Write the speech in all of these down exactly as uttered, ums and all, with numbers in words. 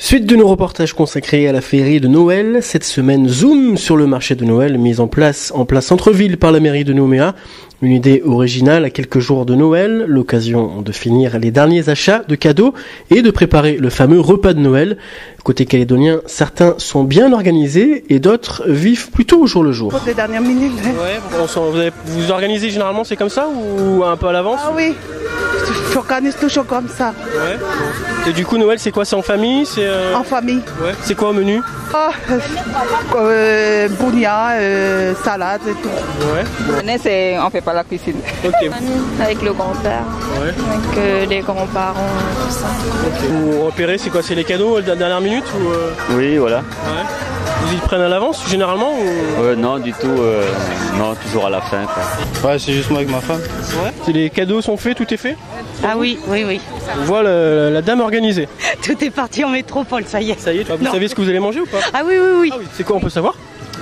Suite de nos reportages consacrés à la féerie de Noël, cette semaine zoom sur le marché de Noël mis en place en plein centre-ville par la mairie de Nouméa. Une idée originale à quelques jours de Noël, l'occasion de finir les derniers achats de cadeaux et de préparer le fameux repas de Noël. Côté calédonien, certains sont bien organisés et d'autres vivent plutôt au jour le jour. Pour des dernières minutes. Ouais, vous, vous, avez, vous organisez généralement c'est comme ça ou un peu à l'avance? Ah oui, j'organise toujours comme ça. Ouais. Et du coup Noël c'est quoi? C'est en famille? C'est euh... En famille. Ouais. C'est quoi au menu? Ah, euh, bougnat, euh, salade et tout. Ouais. C'est, on fait pas la cuisine. Okay. Avec le grand-père, ouais. Avec euh, les grands-parents, tout ça. Okay. Vous repérez c'est quoi? C'est les cadeaux de la dernière minute ou euh... Oui, voilà. Ouais. Vous y prennent à l'avance généralement ou... euh, Non, du tout. Euh, non, toujours à la fin. Quoi. Ouais, c'est juste moi avec ma femme. Ouais. Les cadeaux sont faits, tout est fait? Ah oui, oui, oui. On voit la, la dame organisée. Tout est parti en métropole, ça y est. Ça y est, vous non. savez ce que vous allez manger ou pas? Ah oui, oui, oui. Ah oui. C'est quoi, on peut savoir?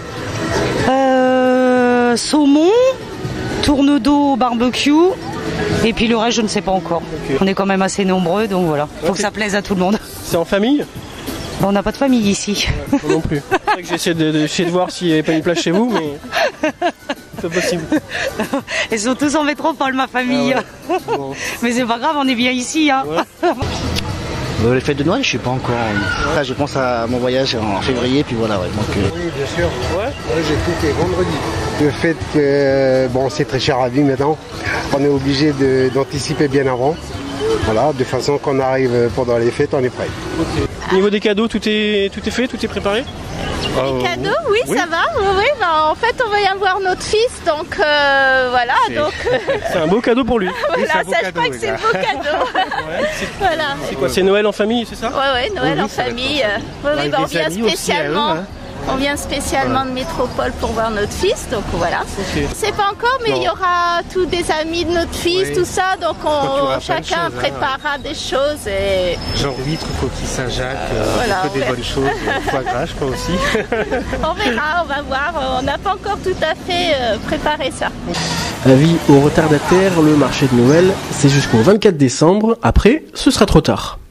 euh, Saumon, tourne-dos au barbecue, et puis le reste, je ne sais pas encore. Okay. On est quand même assez nombreux, donc voilà. Faut okay. que ça plaise à tout le monde. C'est en famille? On n'a pas de famille ici. Ouais, non plus. C'est vrai que j'essaie de, de, de voir s'il n'y avait pas une place chez vous, mais c'est pas possible. Ils sont tous en métropole, ma famille. Ah ouais. Bon. Mais c'est pas grave, on est bien ici. Hein. Ouais. Euh, les fêtes de Noël, je sais pas encore. Ouais. Là, je pense à mon voyage en février, puis voilà. Ouais, donc, euh... Oui, bien sûr. Ouais. Ouais, j'ai quitté vendredi. Le fait que, bon, c'est très cher à vie maintenant. On est obligé de, d'anticiper bien avant. Voilà, de façon qu'on arrive pendant les fêtes, on est prêt. Okay. Au niveau des cadeaux, tout est, tout est fait, tout est préparé? Les cadeaux, oui, oui, ça va. Oui, bah, en fait, on va y avoir notre fils, donc euh, voilà. Donc, euh... c'est un beau cadeau pour lui. Voilà, ça, je crois que c'est le beau cadeau. Ouais, c'est... Voilà. C'est quoi? C'est Noël en famille, c'est ça? Ouais, ouais, Noël oui, en famille. Oui, oui, bah, on vient spécialement. Aussi, hein. On vient spécialement ouais. de métropole pour voir notre fils, donc voilà. Okay. C'est pas encore, mais non. il y aura tous des amis de notre fils, oui. tout ça, donc on, chacun choses, préparera hein. des choses. Et... Genre huîtres, coquilles Saint-Jacques, euh, voilà, des bonnes choses, foie gras, je crois aussi. On verra, on va voir, on n'a pas encore tout à fait euh, préparé ça. Avis aux retardataires, le marché de Noël, c'est jusqu'au vingt-quatre décembre, après, ce sera trop tard.